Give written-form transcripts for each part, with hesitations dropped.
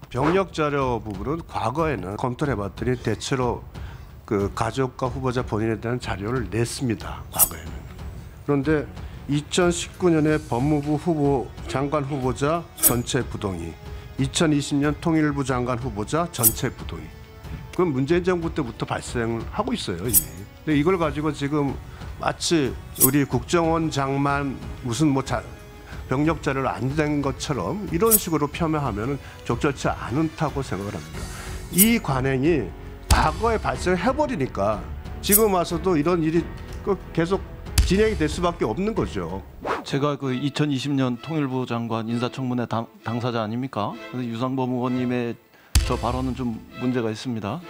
병력 자료 부분은 과거에는 검토를 해봤더니 대체로 그 가족과 후보자 본인에 대한 자료를 냈습니다. 과거에는. 그런데 2019년에 법무부 후보 장관 후보자 전체 부동의, 2020년 통일부 장관 후보자 전체 부동의. 그건 문재인 정부 때부터 발생하고 있어요 이미. 근데 이걸 가지고 지금 마치 우리 국정원장만 무슨 뭐 병력 자료를 안 낸 것처럼 이런 식으로 폄훼하면은 적절치 않다고 생각을 합니다. 이 관행이 과거에 발생해버리니까 지금 와서도 이런 일이 계속 진행이 될 수밖에 없는 거죠. 제가 그 2020년 통일부 장관 인사청문회 당사자 아닙니까? 그래서 유상범 의원님의 저 발언은 좀 문제가 있습니다.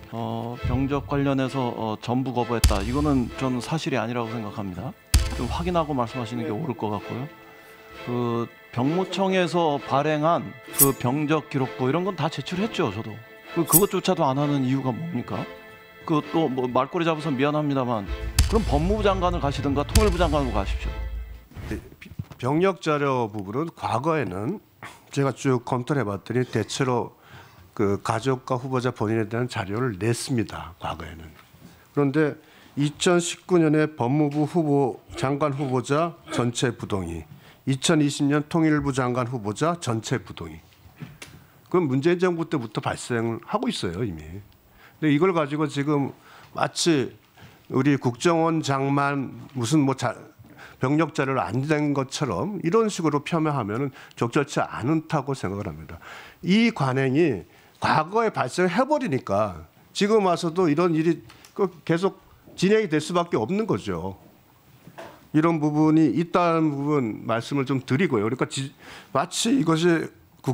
병적 관련해서 전부 거부했다. 이거는 저는 사실이 아니라고 생각합니다. 좀 확인하고 말씀하시는 게 옳을 것 같고요. 그 병무청에서 발행한 그 병적 기록부 이런 건 다 제출했죠, 저도. 그것조차도 안 하는 이유가 뭡니까? 그 또 뭐 말꼬리 잡아서 미안합니다만 그럼 법무부 장관을 가시든가 통일부 장관으로 가십시오. 병력 자료 부분은 과거에는 제가 쭉 검토를 해봤더니 대체로 그 가족과 후보자 본인에 대한 자료를 냈습니다. 과거에는. 그런데 2019년에 법무부 후보 장관 후보자 전체 부동의, 2020년 통일부 장관 후보자 전체 부동의. 그건 문재인 정부 때부터 발생하고 있어요 이미. 근데 이걸 가지고 지금 마치 우리 국정원장만 무슨 뭐 병력 자료를 안 낸 것처럼 이런 식으로 폄훼하면은 적절치 않다고 생각을 합니다. 이 관행이 과거에 발생해버리니까 지금 와서도 이런 일이 계속 진행이 될 수밖에 없는 거죠. 이런 부분이 있다는 부분 말씀을 좀 드리고요. 그러니까 마치 이것이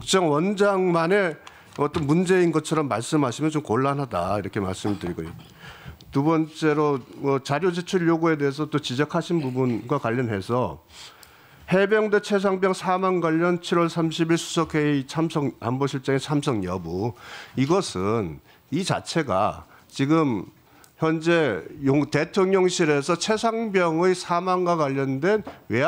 국정원장만의 어떤 문제인 것처럼 말씀하시면 좀 곤란하다 이렇게 말씀드리고요. 두 번째로 자료 제출 요구에 대해서 또 지적하신 부분과 관련해서 해병대 최상병 사망 관련 7월 30일 수석회의 참석 안보실장의 참석 여부, 이것은 이 자체가 지금 현재 대통령실에서 최상병의 사망과 관련된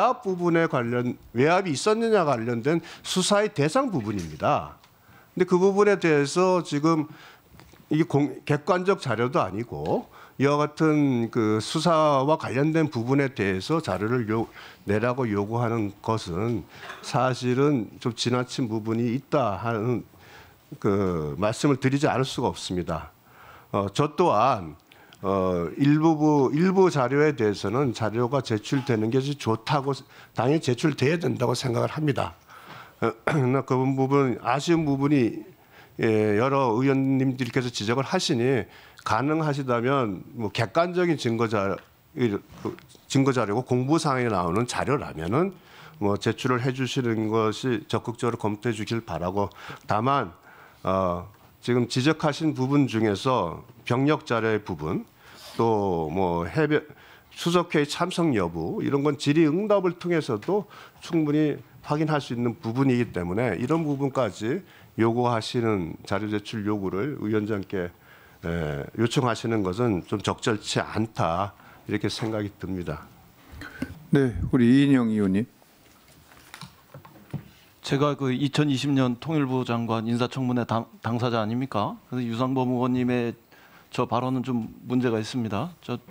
외압이 있었느냐 관련된 수사의 대상 부분입니다. 근데 그 부분에 대해서 지금 이 객관적 자료도 아니고 이와 같은 그 수사와 관련된 부분에 대해서 자료를 내라고 요구하는 것은 사실은 좀 지나친 부분이 있다 하는 그 말씀을 드리지 않을 수가 없습니다. 저 또한 일부 자료에 대해서는 자료가 제출되는 것이 좋다고 당연히 제출돼야 된다고 생각을 합니다. 그러나 그 부분 아쉬운 부분이 여러 의원님들께서 지적을 하시니 가능하시다면 뭐 객관적인 증거 자료고 공부 사항에 나오는 자료라면은 뭐 제출을 해주시는 것이 적극적으로 검토해 주길 바라고, 다만 지금 지적하신 부분 중에서 병력 자료의 부분 또 뭐 수석회의 참석 여부 이런 건 질의응답을 통해서도 충분히 확인할 수 있는 부분이기 때문에 이런 부분까지 요구하시는 자료 제출 요구를 위원장께 요청하시는 것은 좀 적절치 않다 이렇게 생각이 듭니다. 네, 우리 이인영 의원님. 제가 그 2020년 통일부 장관 인사청문회 당사자 아닙니까? 그래서 유상범 의원님의 저 발언은 좀 문제가 있습니다.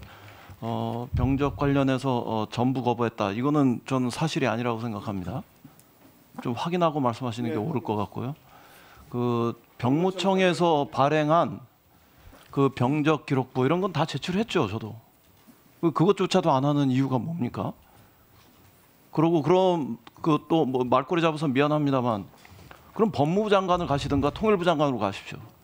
병적 관련해서 전부 거부했다. 이거는 저는 사실이 아니라고 생각합니다. 좀 확인하고 말씀하시는 게 옳을 것 같고요. 그 병무청에서 발행한 그 병적 기록부 이런 건 다 제출했죠, 저도. 그것조차도 안 하는 이유가 뭡니까? 그러고 그럼 그 또 뭐 말꼬리 잡아서 미안합니다만 그럼 법무부 장관을 가시든가 통일부 장관으로 가십시오.